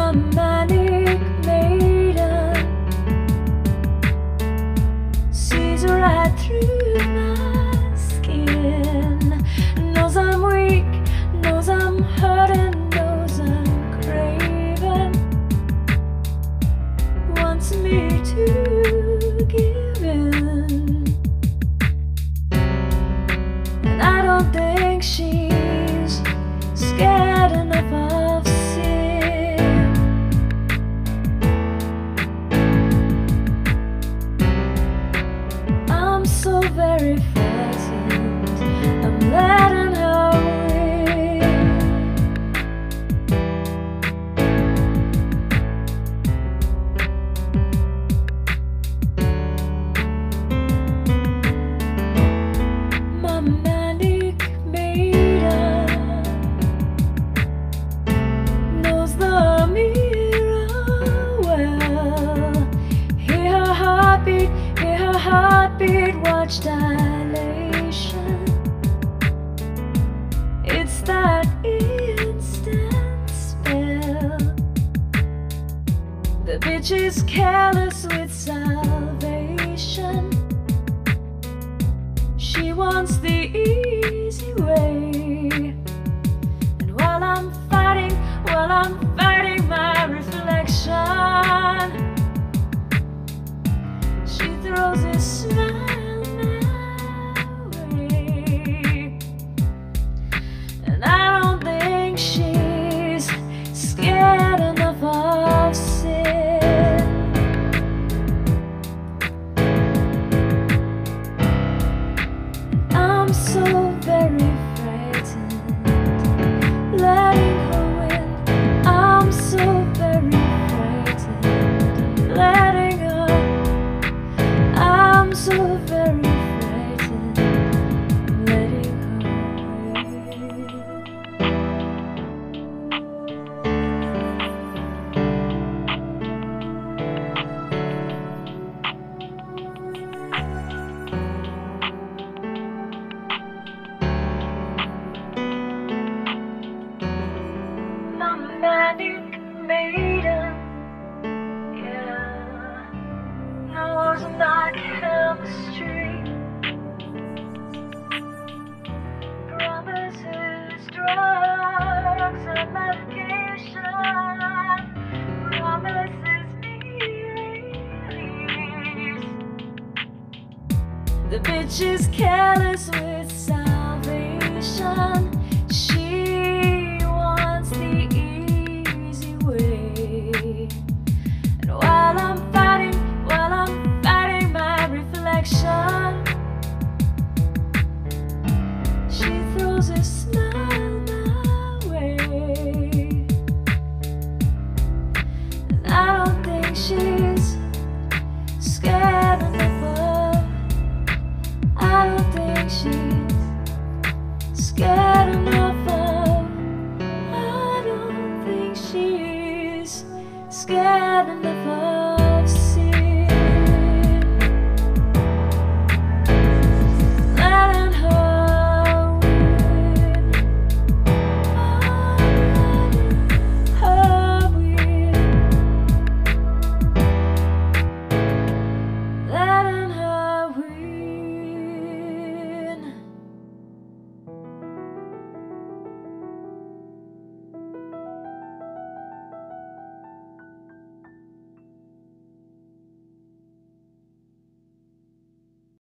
My Manic Maiden sees right through my skin, knows I'm weak, knows I'm hurting, knows I'm craving, wants me to give in. And I don't think she's scared enough of sin. I'm so very frightened, I'm letting her win. My Manic Maiden knows the mirror well. Hear her heartbeat, watch dilation. It's that instant spell. The bitch is careless with salvation. She wants the easy way. And while I'm fighting my reflection, she throws a smile my way. And I don't think she's scared enough of sin. I'm so very frightened, letting her win. I'm so very frightened, letting her. I'm so very frightened, letting her win. My Manic Maiden, yeah, knows my chemistry, promises drugs and medication, promises me release. The bitch is careless with salvation. She wants the easy way. And while I'm fighting my reflection, she throws a smile my way. And I don't think she's scared enough of. I don't think she's scared enough of. I don't think she's scared enough of.